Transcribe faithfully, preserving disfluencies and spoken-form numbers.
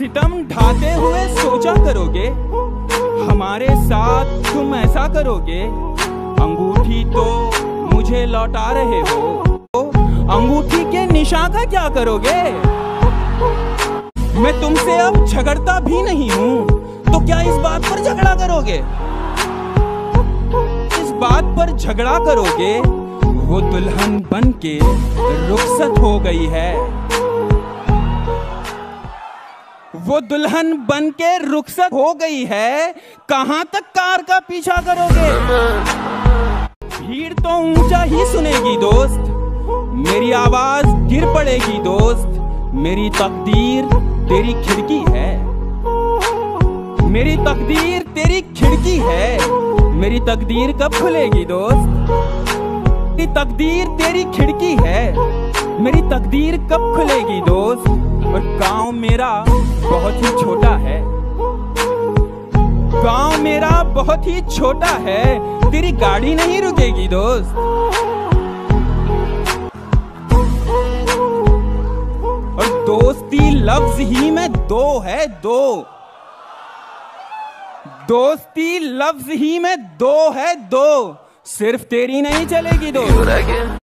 सितम ढाते हुए सोचा करोगे, हमारे साथ तुम ऐसा करोगे। अंगूठी तो मुझे लौटा रहे हो, अंगूठी के निशान का क्या करोगे? मैं तुमसे अब झगड़ता भी नहीं हूँ, तो क्या इस बात पर झगड़ा करोगे? इस बात पर झगड़ा करोगे, वो दुल्हन बन के रुखसत हो गई है। वो दुल्हन बन के रुखसत हो गई है, कहां तक कार का पीछा करोगे? भीड़ तो ऊंचा ही सुनेगी दोस्त, मेरी आवाज गिर पड़ेगी दोस्त। मेरी तकदीर तेरी खिड़की है, मेरी तकदीर तेरी खिड़की है। मेरी तकदीर कब खुलेगी दोस्त? मेरी तकदीर तेरी खिड़की है, मेरी तकदीर कब खुलेगी दोस्त? और गांव मेरा बहुत ही छोटा है, गांव मेरा बहुत ही छोटा है, तेरी गाड़ी नहीं रुकेगी दोस्त। और दोस्ती लफ्ज ही में दो है, दो। दोस्ती लफ्ज ही में दो है, दो। सिर्फ तेरी नहीं चलेगी दोस्त।